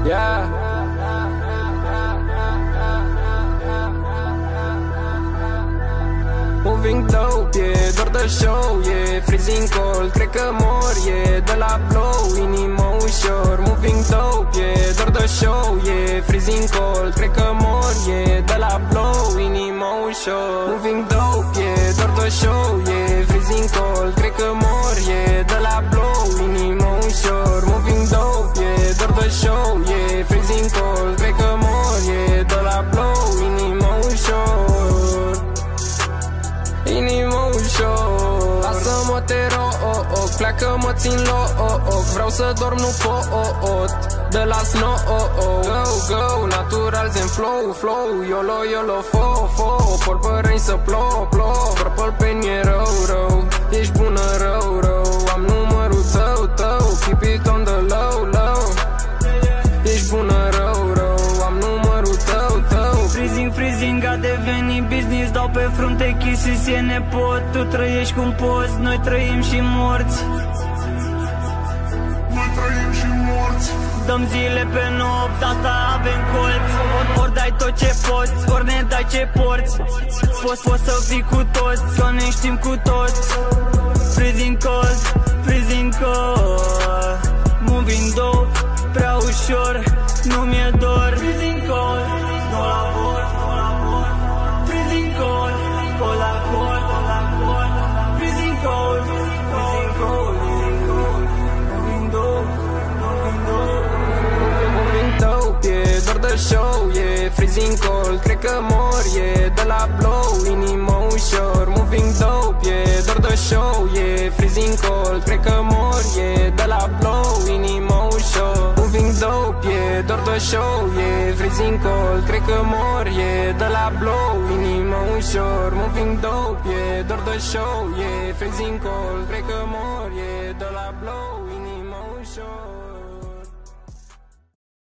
Yeah. Moving dope, e doar de show, e freezing cold, cred că mor, e de la blow, inima ușor. Moving dope, e doar de show, e freezing cold, cred că mor, e de la blow, inima ușor. Moving dope, e doar de show, e freezing cold, cred că mor, e de la blow, inima ușor. Moving dope, e doar de show, e freezing cold, cred că mor, e de la blow, inima ușor. Inima ușor. Lasă-mă te rog, pleacă mă țin loc, vreau să dorm nu pot, de la snow, go, natural zen flow, YOLO, fo, por pe răni să plouă, purple pen e rău, ești bună rău, am numărul tău, keep it on the low, ești bună rău, am numărul tău. Freezing a devenit business, dau pe frunte kisses, e nepot. Tu trăiești cum poți, noi trăim și morți. Dăm zile pe nopt, asta avem colți. Ori dai tot ce poți, ori ne dai ce porți. Poți să fii cu toți, că ne știm cu toți. Freezing cold, moving dope, prea ușor, nu mi-e dor. Freezing cold, nu la bord, freezing cold, cold la cord, freezing cold, moving dope, e doar de show, e freezing cold, cred că mor, e de la blow, inima ușor. Moving dope, e doar de show, e freezing cold, cred că mor, e de la blow, inima ușor. Moving dope, e doar de show, e freezing cold, cred că mor, e de la blow, inima ușor. Moving dope, e doar de show, e freezing cold, cred că mor, e de la blow, inima ușor.